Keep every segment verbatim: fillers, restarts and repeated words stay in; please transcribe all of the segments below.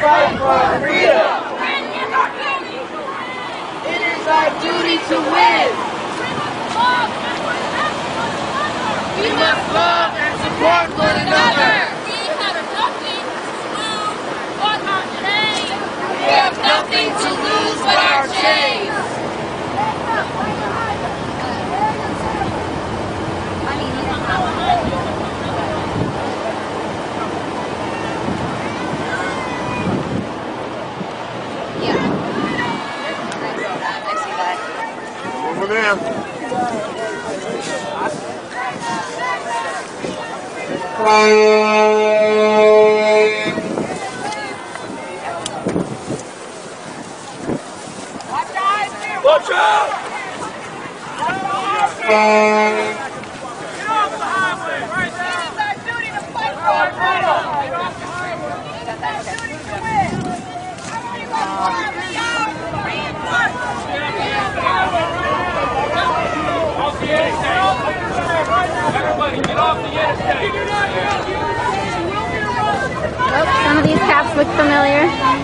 fight for freedom. It is our duty to win. We must love and support one another. We have nothing to lose but our chains. We have nothing to lose but our chains. Over there. Watch out! Get off the highway right now. It is our duty to fight for our freedom. Get off the highway. It is our duty to win. We must work beyond Everybody, get off the interstate. Oh, some of these caps look familiar.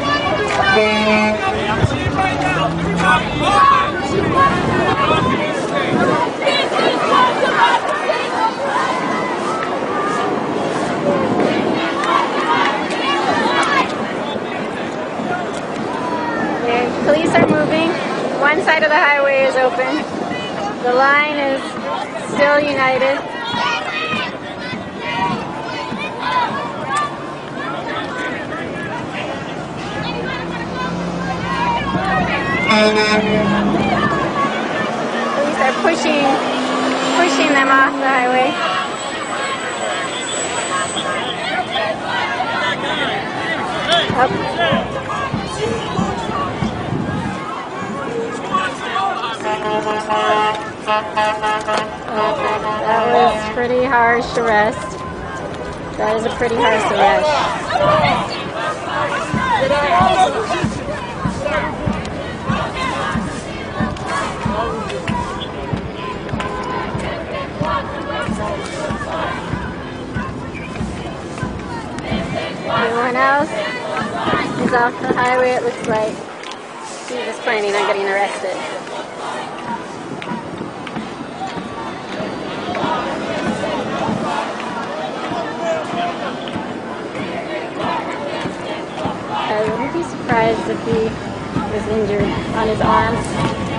Okay, police are moving. One side of the highway is open. The line is still united. Police are pushing, pushing them off the highway. Up. That was pretty harsh arrest. That is a pretty harsh arrest. Everyone else is off the highway, it looks like. He was planning on getting arrested. I wouldn't be surprised if he was injured on his arms.